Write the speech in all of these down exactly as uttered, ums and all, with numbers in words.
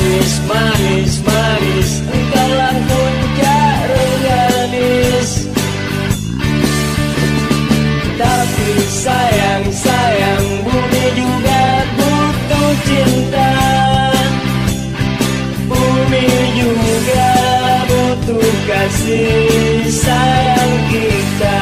Manis, manis, manis, engkaulah puncak reganis. Tapi sayang, sayang, bumi juga butuh cinta. Bumi juga butuh kasih sayang kita.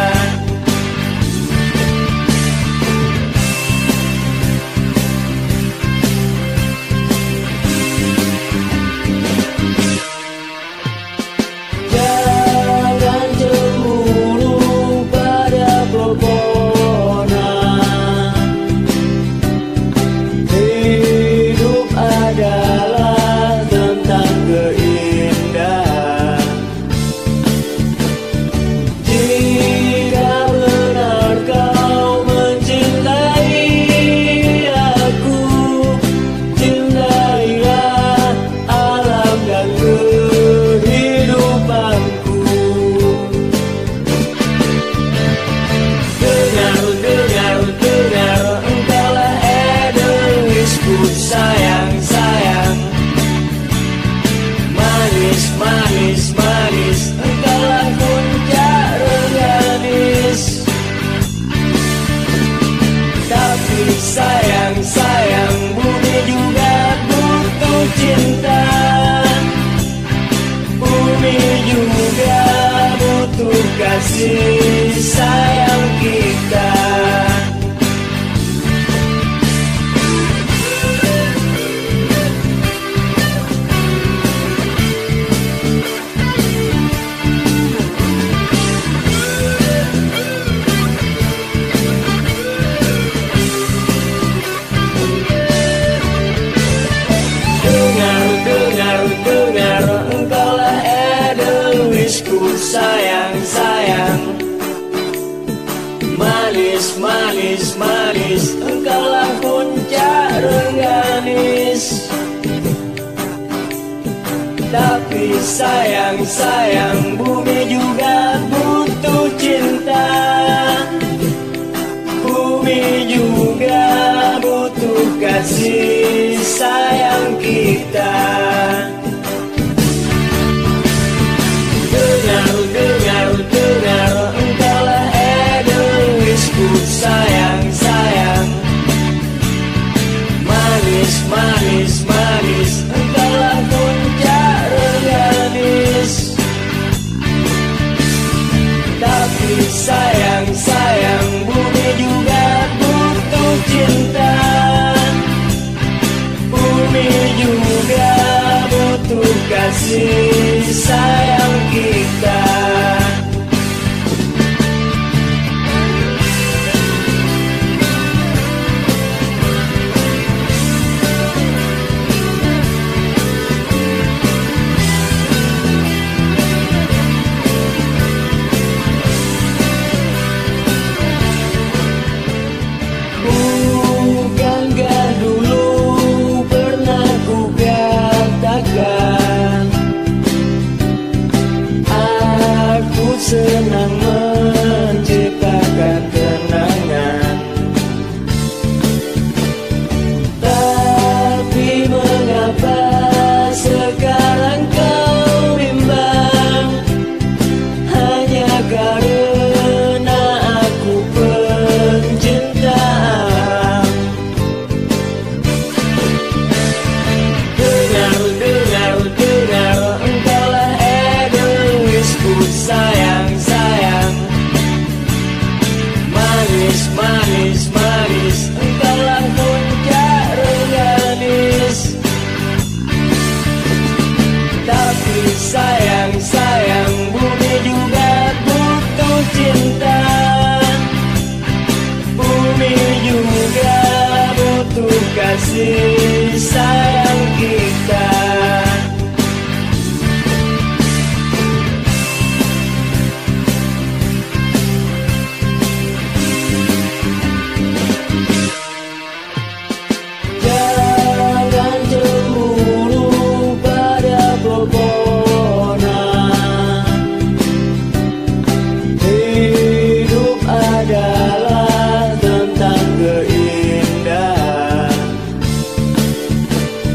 Manis, manis, engkaulah puncak reganis. Tapi sayang, sayang, bumi juga butuh cinta. Bumi juga butuh kasih sayang kita. Sayang, sayang, manis, manis, manis, engkaulah puncak reganis. Tapi sayang, sayang, bumi juga butuh cinta. Bumi juga butuh kasih sayang kita. Dengar, dengar, dengar, engkaulah egoisku. Sayang, sayang, manis, manis, manis, engkaulah puncak reganis. Tapi sayang, sayang, bumi juga butuh cinta. Bumi juga butuh kasih sayang kita. Bukankah dulu pernah ku katakan aku senang menciptakan kenangan. Tapi mengapa sekarang kau bimbang? Hanya karena aku pencinta alam. Dengar, dengar, dengar, engkaulah egoisku. Sayang, sayang, manis, manis, manis, engkaulah puncak reganis. Tapi sayang, sayang, bumi juga butuh cinta. Bumi juga butuh kasih sayang kita. Jangan cemburu pada pepohonan. Hidup adalah tentang keindahan.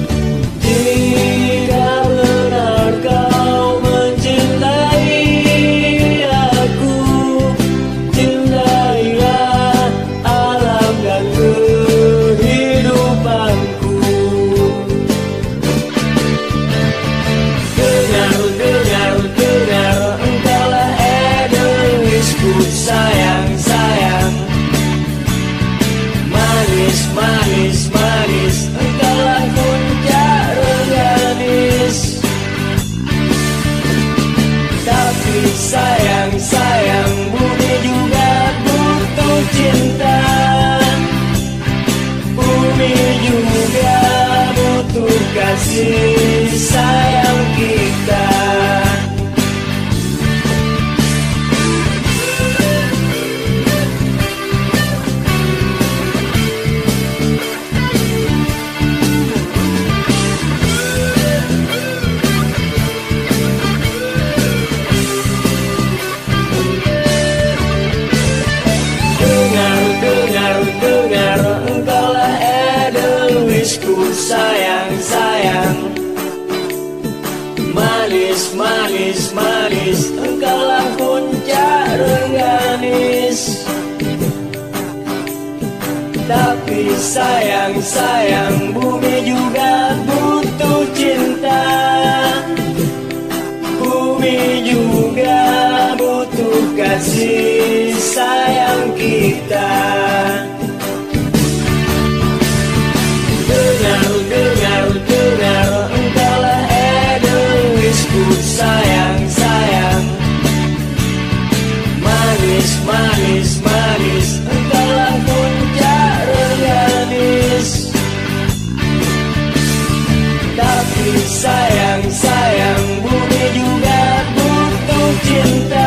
kasih sayang kita. Sayang, sayang, manis, manis, manis, engkaulah puncak rengganis. Tapi sayang, sayang, bumi juga butuh cinta. Bumi juga butuh kasih sayang kita. Sayang, sayang, manis, manis, manis, engkaulah puncak rengganis. Tapi sayang, sayang, bumi juga butuh cinta.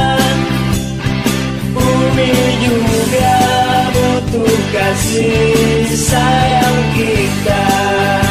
Bumi juga butuh kasih sayang kita.